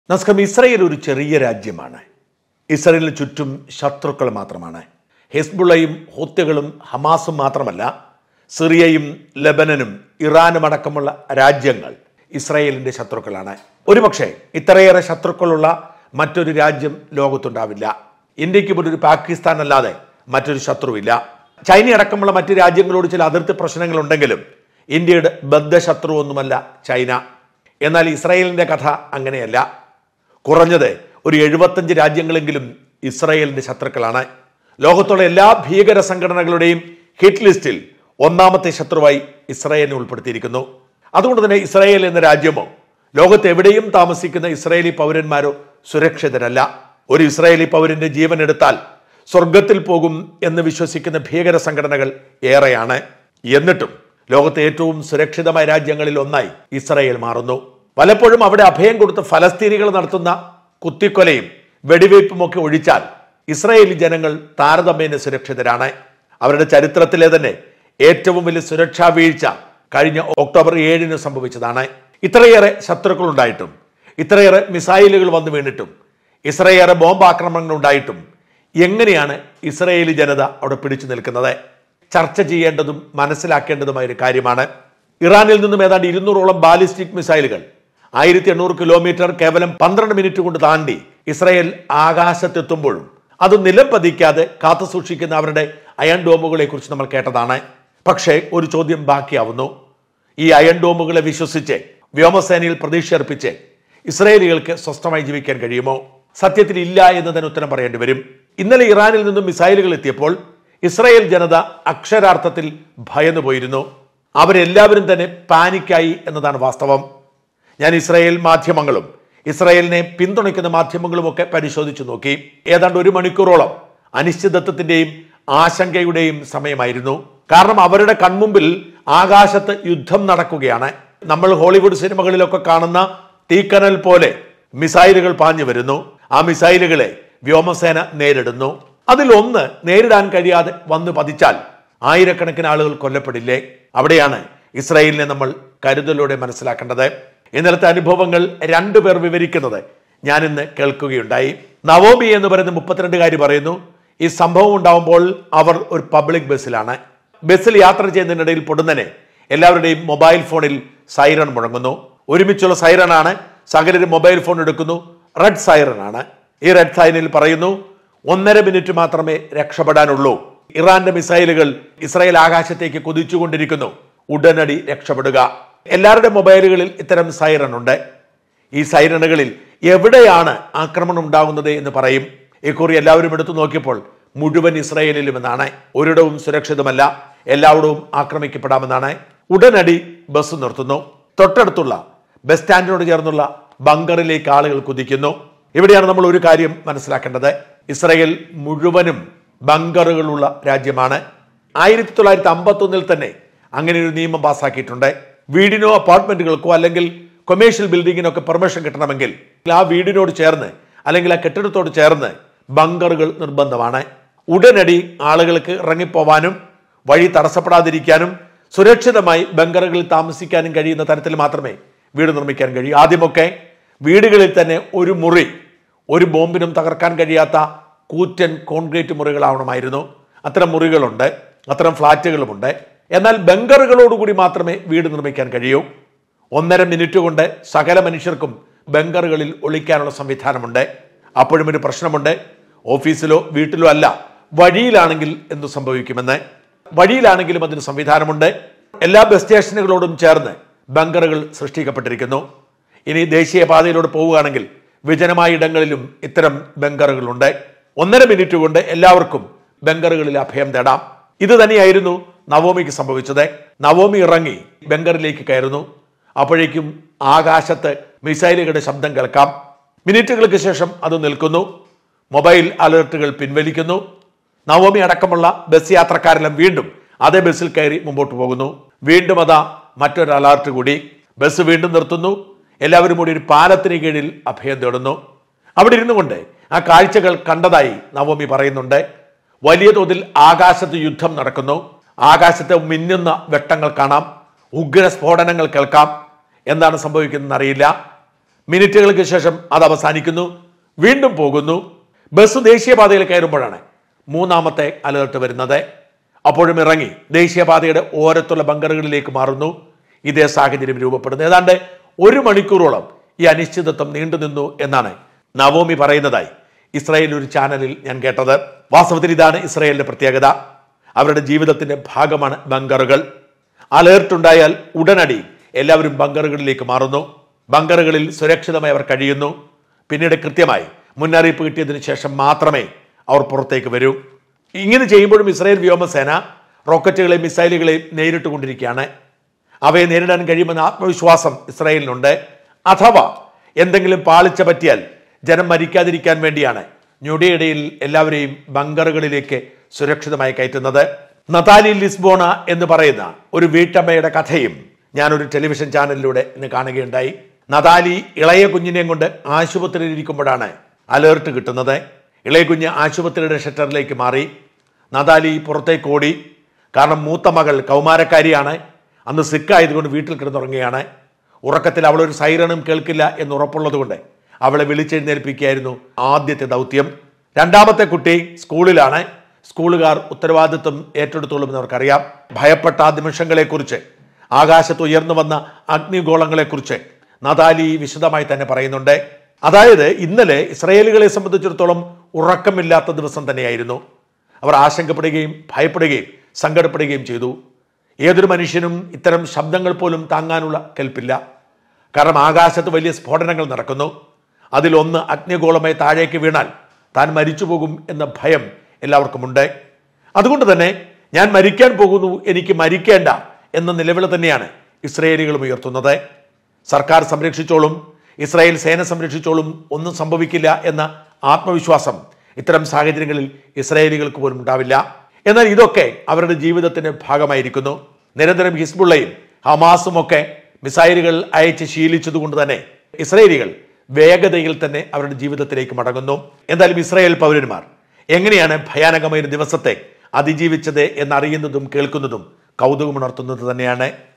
നമസ്കാരം. ഇസ്രായേൽ ഒരു ചെറിയ രാജ്യമാണ്. ഇസ്രായേലിന് ചുറ്റും ശത്രുക്കൾ മാത്രമാണ്. ഹിസ്ബുള്ളയും ഹൂത്തികളും ഹമാസും മാത്രമല്ല, സിറിയയും ലെബനനും ഇറാനും അടക്കമുള്ള രാജ്യങ്ങൾ ഇസ്രായേലിൻ്റെ ശത്രുക്കളാണ്. ഒരുപക്ഷെ ഇത്രയേറെ ശത്രുക്കളുള്ള മറ്റൊരു രാജ്യം ലോകത്തുണ്ടാവില്ല. ഇന്ത്യക്ക് പോലൊരു പാകിസ്ഥാൻ അല്ലാതെ മറ്റൊരു ശത്രുവില്ല. ചൈന അടക്കമുള്ള മറ്റ് രാജ്യങ്ങളോട് ചില അതിർത്തി പ്രശ്നങ്ങളുണ്ടെങ്കിലും ഇന്ത്യയുടെ ബദ്ധശത്രു ഒന്നുമല്ല ചൈന. എന്നാൽ ഇസ്രായേലിൻ്റെ കഥ അങ്ങനെയല്ല. കുറഞ്ഞത് ഒരു 75 രാജ്യങ്ങളെങ്കിലും ഇസ്രായേലിൻ്റെ ശത്രുക്കളാണ്. ലോകത്തുള്ള എല്ലാ ഭീകര സംഘടനകളുടെയും ഹിറ്റ് ലിസ്റ്റിൽ ഒന്നാമത്തെ ശത്രുവായി ഇസ്രായേലിനെ ഉൾപ്പെടുത്തിയിരിക്കുന്നു. അതുകൊണ്ട് തന്നെ ഇസ്രായേൽ എന്ന രാജ്യമോ ലോകത്ത് എവിടെയും താമസിക്കുന്ന ഇസ്രായേലി പൗരന്മാരോ സുരക്ഷിതരല്ല. ഒരു ഇസ്രായേലി പൗരന്റെ ജീവൻ എടുത്താൽ സ്വർഗത്തിൽ പോകും എന്ന് വിശ്വസിക്കുന്ന ഭീകര സംഘടനകൾ ഏറെയാണ്. എന്നിട്ടും ലോകത്തെ ഏറ്റവും സുരക്ഷിതമായ രാജ്യങ്ങളിൽ ഒന്നായി ഇസ്രായേൽ മാറുന്നു. പലപ്പോഴും അവിടെ അഭയം കൊടുത്ത് ഫലസ്തീനികൾ നടത്തുന്ന കുത്തിക്കൊലയും വെടിവയ്പുമൊക്കെ ഒഴിച്ചാൽ ഇസ്രായേലി ജനങ്ങൾ താരതമ്യേന സുരക്ഷിതരാണ്. അവരുടെ ചരിത്രത്തിലെ തന്നെ ഏറ്റവും വലിയ സുരക്ഷാ വീഴ്ച കഴിഞ്ഞ ഒക്ടോബർ 7 സംഭവിച്ചതാണ്. ഇത്രയേറെ ശത്രുക്കൾ ഉണ്ടായിട്ടും, ഇത്രയേറെ മിസൈലുകൾ വന്നു വീണിട്ടും, ഇത്രയേറെ ബോംബ് ആക്രമണങ്ങൾ ഉണ്ടായിട്ടും എങ്ങനെയാണ് ഇസ്രായേലി ജനത അവിടെ പിടിച്ചു നിൽക്കുന്നത്? ചർച്ച ചെയ്യേണ്ടതും മനസ്സിലാക്കേണ്ടതുമായ ഒരു കാര്യമാണ്. ഇറാനിൽ നിന്നും ഏതാണ്ട് 200ഓളം ബാലിസ്റ്റിക് മിസൈലുകൾ 1800 കിലോമീറ്റർ കേവലം 12 മിനിറ്റ് കൊണ്ട് താണ്ടി ഇസ്രായേൽ ആകാശത്തെത്തുമ്പോഴും അത് നിലം പതിക്കാതെ കാത്തു സൂക്ഷിക്കുന്ന അവരുടെ അയൺ ഡോമുകളെ കുറിച്ച് നമ്മൾ കേട്ടതാണ്. പക്ഷേ ഒരു ചോദ്യം ബാക്കിയാവുന്നു. ഈ അയൺ ഡോമുകളെ വിശ്വസിച്ച് വ്യോമസേനയിൽ പ്രതീക്ഷ അർപ്പിച്ച് ഇസ്രായേലികൾക്ക് സ്വസ്ഥമായി ജീവിക്കാൻ കഴിയുമോ? സത്യത്തിൽ ഇല്ല എന്നതിന് ഉത്തരം പറയേണ്ടി വരും. ഇന്നലെ ഇറാനിൽ നിന്നും മിസൈലുകൾ എത്തിയപ്പോൾ ഇസ്രായേൽ ജനത അക്ഷരാർത്ഥത്തിൽ ഭയന്നു പോയിരുന്നു. അവരെല്ലാവരും തന്നെ പാനിക്കായി എന്നതാണ് വാസ്തവം. ഞാൻ ഇസ്രായേൽ മാധ്യമങ്ങളും ഇസ്രായേലിനെ പിന്തുണയ്ക്കുന്ന മാധ്യമങ്ങളും ഒക്കെ പരിശോധിച്ചു നോക്കി. ഏതാണ്ട് 1 മണിക്കൂറോളം അനിശ്ചിതത്വത്തിന്റെയും ആശങ്കയുടെയും സമയമായിരുന്നു. കാരണം അവരുടെ കൺമുമ്പിൽ ആകാശത്ത് യുദ്ധം നടക്കുകയാണ്. നമ്മൾ ഹോളിവുഡ് സിനിമകളിലൊക്കെ കാണുന്ന തീക്കനൽ പോലെ മിസൈലുകൾ പാഞ്ഞു വരുന്നു. ആ മിസൈലുകളെ വ്യോമസേന നേരിടുന്നു. അതിലൊന്ന് നേരിടാൻ കഴിയാതെ വന്ന് പതിച്ചാൽ ആയിരക്കണക്കിന് ആളുകൾ കൊല്ലപ്പെടില്ലേ? അവിടെയാണ് ഇസ്രായേലിനെ നമ്മൾ കരുതലോടെ മനസ്സിലാക്കേണ്ടത്. ഇന്നലത്തെ അനുഭവങ്ങൾ 2 പേർ വിവരിക്കുന്നത് ഞാൻ ഇന്ന് കേൾക്കുകയുണ്ടായി. നവോമി എന്ന് പറയുന്ന 32കാരി പറയുന്നു, ഈ സംഭവം ഉണ്ടാവുമ്പോൾ അവർ ഒരു പബ്ലിക് ബസ്സിലാണ്. ബസ്സിൽ യാത്ര ചെയ്യുന്നതിനിടയിൽ പൊടുന്നനെ എല്ലാവരുടെയും മൊബൈൽ ഫോണിൽ സൈറൺ മുഴങ്ങുന്നു. ഒരുമിച്ചുള്ള സൈറണാണ്. സകലരും മൊബൈൽ ഫോൺ എടുക്കുന്നു. റെഡ് സൈറണാണ്. ഈ റെഡ് സൈനിൽ പറയുന്നു 1.5 മിനിറ്റ് മാത്രമേ രക്ഷപ്പെടാനുള്ളൂ. ഇറാന്റെ മിസൈലുകൾ ഇസ്രായേൽ ആകാശത്തേക്ക് കുതിച്ചുകൊണ്ടിരിക്കുന്നു. ഉടനടി രക്ഷപ്പെടുക. എല്ലാവരുടെ മൊബൈലുകളിൽ ഇത്തരം സൈറൺ ഉണ്ട്. ഈ സൈറണുകളിൽ എവിടെയാണ് ആക്രമണം ഉണ്ടാകുന്നത് എന്ന് പറയും. ഇക്കുറി എല്ലാവരും എടുത്തു നോക്കിയപ്പോൾ മുഴുവൻ ഇസ്രായേലിലും എന്നാണ്. ഒരിടവും സുരക്ഷിതമല്ല, എല്ലായിടവും ആക്രമിക്കപ്പെടാമെന്നാണ്. ഉടനടി ബസ് നിർത്തുന്നു. തൊട്ടടുത്തുള്ള ബസ് സ്റ്റാൻഡിനോട് ചേർന്നുള്ള ബങ്കറിലേക്ക് ആളുകൾ കുതിക്കുന്നു. ഇവിടെയാണ് നമ്മൾ ഒരു കാര്യം മനസ്സിലാക്കേണ്ടത്. ഇസ്രായേൽ മുഴുവനും ബങ്കറുകളുള്ള രാജ്യമാണ്. 1951 തന്നെ അങ്ങനെ ഒരു നിയമം പാസ്സാക്കിയിട്ടുണ്ട്. വീടിനോ അപ്പാർട്ട്മെന്റുകൾക്കോ അല്ലെങ്കിൽ കൊമേഴ്ഷ്യൽ ബിൽഡിങ്ങിനൊക്കെ പെർമിഷൻ കിട്ടണമെങ്കിൽ ആ വീടിനോട് ചേർന്ന് അല്ലെങ്കിൽ ആ കെട്ടിടത്തോട് ചേർന്ന് ബങ്കറുകൾ നിർബന്ധമാണ്. ഉടനടി ആളുകൾക്ക് ഇറങ്ങിപ്പോവാനും വഴി തടസ്സപ്പെടാതിരിക്കാനും സുരക്ഷിതമായി ബങ്കറുകളിൽ താമസിക്കാനും കഴിയുന്ന തരത്തിൽ മാത്രമേ വീട് നിർമ്മിക്കാൻ കഴിയൂ. ആദ്യമൊക്കെ വീടുകളിൽ തന്നെ ഒരു മുറി ഒരു ബോംബിനും തകർക്കാൻ കഴിയാത്ത കൂറ്റൻ കോൺക്രീറ്റ് മുറികളാവണമായിരുന്നു. അത്തരം മുറികളുണ്ട്, അത്തരം ഫ്ലാറ്റുകളുമുണ്ട്. എന്നാൽ ബങ്കറുകളോടുകൂടി മാത്രമേ വീട് നിർമ്മിക്കാൻ കഴിയൂ. 1.5 മിനിറ്റ് കൊണ്ട് സകല മനുഷ്യർക്കും ബങ്കറുകളിൽ ഒളിക്കാനുള്ള സംവിധാനമുണ്ട്. അപ്പോഴും ഒരു പ്രശ്നമുണ്ട്. ഓഫീസിലോ വീട്ടിലോ അല്ല, വഴിയിലാണെങ്കിൽ എന്തു സംഭവിക്കുമെന്ന്. വഴിയിലാണെങ്കിലും അതിന് സംവിധാനമുണ്ട്. എല്ലാ ബസ് സ്റ്റേഷനുകളോടും ചേർന്ന് ബങ്കറുകൾ സൃഷ്ടിക്കപ്പെട്ടിരിക്കുന്നു. ഇനി ദേശീയപാതയിലൂടെ പോവുകയാണെങ്കിൽ വിജനമായ ഇടങ്ങളിലും ഇത്തരം ബങ്കറുകളുണ്ട്. 1.5 മിനിറ്റ് കൊണ്ട് എല്ലാവർക്കും ബങ്കറുകളിൽ അഭയം തേടാം. ഇത് തന്നെയായിരുന്നു നവോമിക്ക് സംഭവിച്ചത്. നവോമി ഇറങ്ങി ബങ്കറിലേക്ക് കയറുന്നു. അപ്പോഴേക്കും ആകാശത്ത് മിസൈലുകളുടെ ശബ്ദം കേൾക്കാം. മിനിറ്റുകൾക്ക് ശേഷം അത് നിൽക്കുന്നു. മൊബൈൽ അലർട്ടുകൾ പിൻവലിക്കുന്നു. നവോമി അടക്കമുള്ള ബസ് യാത്രക്കാരെല്ലാം വീണ്ടും അതേ ബസ്സിൽ കയറി മുമ്പോട്ട് പോകുന്നു. വീണ്ടും അതാ മറ്റൊരു അലർട്ട് കൂടി. ബസ് വീണ്ടും നിർത്തുന്നു. എല്ലാവരും കൂടി ഒരു പാലത്തിന് കീഴിൽ അഭയം തേടുന്നു. അവിടെ ഇരുന്നു കൊണ്ട് ആ കാഴ്ചകൾ കണ്ടതായി നവോമി പറയുന്നുണ്ട്. വലിയ തോതിൽ ആകാശത്ത് യുദ്ധം നടക്കുന്നു. ആകാശത്തെ മിന്നുന്ന വെട്ടങ്ങൾ കാണാം. ഉഗ്ര സ്ഫോടനങ്ങൾ കേൾക്കാം. എന്താണ് സംഭവിക്കുന്നതെന്ന് അറിയില്ല. മിനിറ്റുകൾക്ക് ശേഷം അത് അവസാനിക്കുന്നു, വീണ്ടും പോകുന്നു. ബസ് ദേശീയപാതയിൽ കയറുമ്പോഴാണ് മൂന്നാമത്തെ അലേർട്ട് വരുന്നത്. അപ്പോഴും ഇറങ്ങി ദേശീയപാതയുടെ ഓരത്തുള്ള ബങ്കറുകളിലേക്ക് മാറുന്നു. ഇതേ സാഹചര്യം രൂപപ്പെടുന്നു. ഏതാണ്ട് 1 മണിക്കൂറോളം ഈ അനിശ്ചിതത്വം നീണ്ടുനിന്നു എന്നാണ് നവോമി പറയുന്നതായി ഇസ്രായേൽ ഒരു ചാനലിൽ ഞാൻ കേട്ടത്. വാസ്തവത്തിൽ ഇതാണ് ഇസ്രായേലിന്റെ പ്രത്യേകത. അവരുടെ ജീവിതത്തിന്റെ ഭാഗമാണ് ബങ്കറുകൾ. അലേർട്ട് ഉണ്ടായാൽ ഉടനടി എല്ലാവരും ബങ്കറുകളിലേക്ക് മാറുന്നു. ബങ്കറുകളിൽ സുരക്ഷിതമായി അവർ കഴിയുന്നു. പിന്നീട് കൃത്യമായി മുന്നറിയിപ്പ് കിട്ടിയതിനു ശേഷം മാത്രമേ അവർ പുറത്തേക്ക് വരൂ. ഇങ്ങനെ ചെയ്യുമ്പോഴും ഇസ്രായേൽ വ്യോമസേന റോക്കറ്റുകളെയും മിസൈലുകളെയും നേരിട്ടുകൊണ്ടിരിക്കുകയാണ്. അവയെ നേരിടാൻ കഴിയുമെന്ന ആത്മവിശ്വാസം ഇസ്രായേലിനുണ്ട്. അഥവാ എന്തെങ്കിലും പാളിച്ച പറ്റിയാൽ ജനം മരിക്കാതിരിക്കാൻ വേണ്ടിയാണ് ഞൊടിയിടയിൽ എല്ലാവരെയും ബങ്കറുകളിലേക്ക് സുരക്ഷിതമായി കയറ്റുന്നത്. നതാലി ലിസ്ബോണ എന്ന് പറയുന്ന ഒരു വീട്ടമ്മയുടെ കഥയും ഞാനൊരു ടെലിവിഷൻ ചാനലിലൂടെ ഇന്ന് കാണുകയുണ്ടായി. നതാലി ഇളയ കുഞ്ഞിനെയും കൊണ്ട് ആശുപത്രിയിൽ ഇരിക്കുമ്പോഴാണ് അലേർട്ട് കിട്ടുന്നത്. ഇളയ കുഞ്ഞ് ആശുപത്രിയുടെ ഷട്ടറിലേക്ക് മാറി. നതാലി പുറത്തേക്ക് ഓടി. കാരണം മൂത്ത മകൾ കൗമാരക്കാരിയാണ്. അന്ന് സിക്കായതുകൊണ്ട് വീട്ടിൽ കിടന്നുറങ്ങുകയാണ്. ഉറക്കത്തിൽ അവളൊരു സൈറണും കേൾക്കില്ല എന്ന് ഉറപ്പുള്ളതുകൊണ്ട് അവളെ വിളിച്ചെഴുന്നേൽപ്പിക്കുകയായിരുന്നു ആദ്യത്തെ ദൗത്യം. രണ്ടാമത്തെ കുട്ടി സ്കൂളിലാണ്. സ്കൂളുകാർ ഉത്തരവാദിത്വം ഏറ്റെടുത്തോളുമെന്ന് അവർക്കറിയാം. ഭയപ്പെട്ട ആ നിമിഷങ്ങളെക്കുറിച്ച്, ആകാശത്ത് ഉയർന്നു വന്ന അഗ്നിഗോളങ്ങളെക്കുറിച്ച് നതാലി വിശദമായി തന്നെ പറയുന്നുണ്ട്. അതായത് ഇന്നലെ ഇസ്രായേലുകളെ സംബന്ധിച്ചിടത്തോളം ഉറക്കമില്ലാത്ത ദിവസം തന്നെയായിരുന്നു. അവർ ആശങ്കപ്പെടുകയും ഭയപ്പെടുകയും സങ്കടപ്പെടുകയും ചെയ്തു. ഏതൊരു മനുഷ്യനും ഇത്തരം ശബ്ദങ്ങൾ പോലും താങ്ങാനുള്ള കെൽപ്പില്ല. കാരണം ആകാശത്ത് വലിയ സ്ഫോടനങ്ങൾ നടക്കുന്നു. അതിലൊന്ന് അഗ്നിഗോളമായി താഴേക്ക് വീണാൽ താൻ മരിച്ചു പോകും എന്ന ഭയം എല്ലാവർക്കുമുണ്ട്. അതുകൊണ്ട് തന്നെ ഞാൻ മരിക്കാൻ പോകുന്നു, എനിക്ക് മരിക്കേണ്ട എന്ന നിലവിളി തന്നെയാണ് ഇസ്രായേലികളും ഉയർത്തുന്നത്. സർക്കാർ സംരക്ഷിച്ചോളും, ഇസ്രായേൽ സേന സംരക്ഷിച്ചോളും, ഒന്നും സംഭവിക്കില്ല എന്ന ആത്മവിശ്വാസം ഇത്തരം സാഹചര്യങ്ങളിൽ ഇസ്രായേലികൾക്ക് പോലും ഉണ്ടാവില്ല. എന്നാൽ ഇതൊക്കെ അവരുടെ ജീവിതത്തിന്റെ ഭാഗമായിരിക്കുന്നു. നിരന്തരം ഹിസ്ബുള്ളയും ഹമാസും ഒക്കെ മിസൈലുകൾ അയച്ച് ശീലിച്ചതുകൊണ്ട് തന്നെ ഇസ്രായേലികൾ വേഗതയിൽ തന്നെ അവരുടെ ജീവിതത്തിലേക്ക് മടങ്ങുന്നു. എന്തായാലും ഇസ്രായേൽ പൗരന്മാർ എങ്ങനെയാണ് ഭയാനകമായ ഒരു ദിവസത്തെ അതിജീവിച്ചത് എന്നറിയുന്നതും കേൾക്കുന്നതും കൗതുകമുണർത്തുന്നത് തന്നെയാണ്.